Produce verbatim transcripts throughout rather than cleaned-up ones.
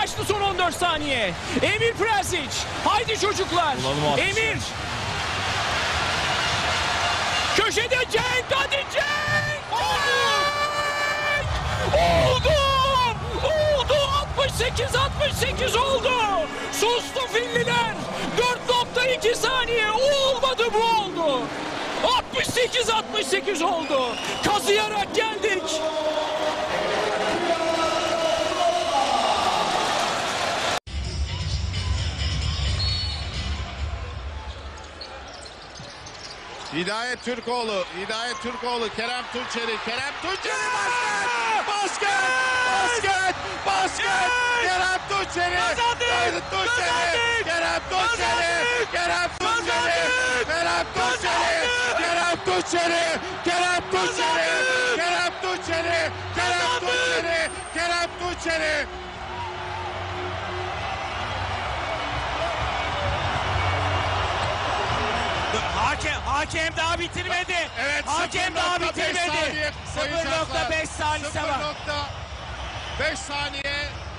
Kaçtı son on dört saniye. Emir Prezic. Haydi çocuklar. Emir. Köşede Cenk. Hadi Cenk. Oldu. Oldu. altmış sekiz altmış sekiz oldu. Sustu Filliler. dört nokta iki saniye. Olmadı, bu oldu. altmış sekiz altmış sekiz oldu. Kazıyarak geldik. Hidayet Türkoğlu, Hidayet Türkoğlu, Kerem Tunçeri, Kerem Tunçeri, basket, basket, basket, basket, Kerem Tunçeri, Kerem Tunçeri, Kerem Tunçeri, Kerem Tunçeri, Kerem Tunçeri, Kerem Tunçeri, Kerem Tunçeri, Kerem Tunçeri, Kerem Tunçeri, Kerem Tunçeri. Hakem, hakem daha bitirmedi. Evet, hakem daha bitirmedi. sıfır nokta beş saniyesi var. sıfır nokta beş saniye.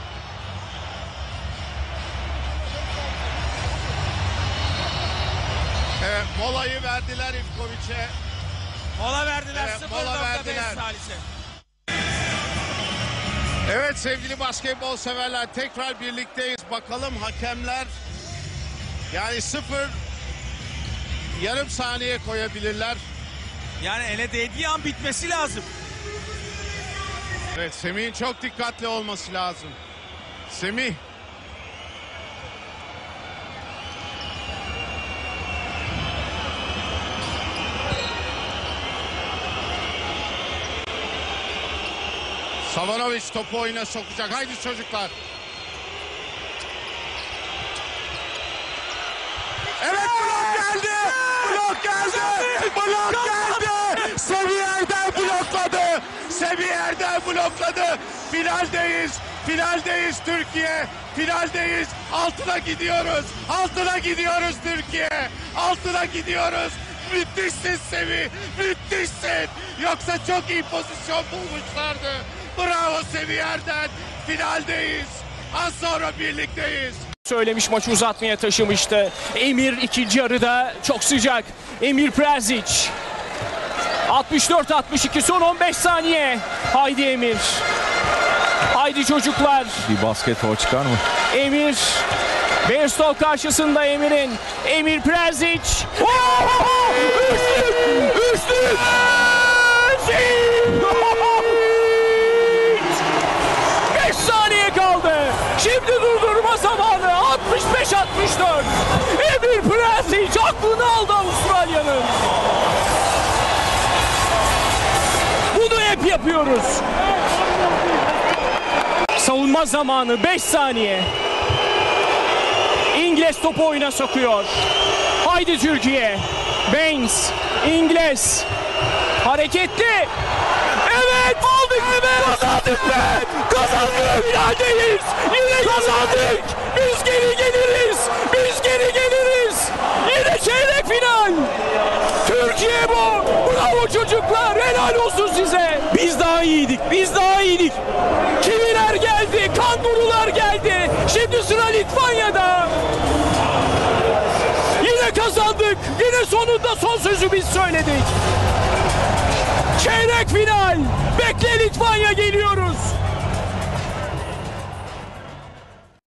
Evet, molayı verdiler İvkoviç'e. Mola verdiler, Evet, sıfır mola nokta beş verdiler. saniyesi. Evet sevgili basketbol severler, tekrar birlikteyiz. Bakalım hakemler yani sıfır yarım saniye koyabilirler. Yani ele değdiği an bitmesi lazım. Evet, Semih'in çok dikkatli olması lazım. Semih. Savanovic topu oyuna sokacak. Haydi çocuklar. Evet, blok geldi. Blok geldi. Blok geldi. Semih Erdem blokladı. Semih Erdem blokladı. Finaldeyiz. Finaldeyiz Türkiye. Finaldeyiz. Altına gidiyoruz. Altına gidiyoruz Türkiye. Altına gidiyoruz. Müthişsin Semih. Müthişsin. Yoksa çok iyi pozisyon bulmuşlardı. Bravo Semih Erdem. Finaldeyiz. Az sonra birlikteyiz. Söylemiş, maçı uzatmaya taşımıştı. Emir ikinci yarıda çok sıcak. Emir Prezic. altmış dört altmış iki son on beş saniye. Haydi Emir. Haydi çocuklar. Bir basket faul çıkar mı? Emir. Berstol karşısında Emir'in. Emir Prezic. Üçlük! Üçlük! beş saniye kaldı. Şimdi durdurma zamanı. altmış beş altmış dört. Emir Prezic aklını aldı Avustralya'nın. Bunu hep yapıyoruz. Savunma zamanı beş saniye. İngiliz topu oyuna sokuyor. Haydi Türkiye. Baines, İngiliz. Hareketli. Evet, aldık be. Kazandık be. Kazandık. Finaldeyiz. Yine kazandık. Biz geri geliriz. Biz geri geliriz. Yine çeyrek final. Türkiye bu. Bravo çocuklar. Helal olsun size. Biz daha iyiydik. Biz daha iyiydik. Kiviler geldi. Kangurular geldi. Şimdi sıra Litvanya'da. Yine kazandık. Yine sonunda son sözü biz söyledik. Çeyrek final. Bekle Litvanya, geliyoruz.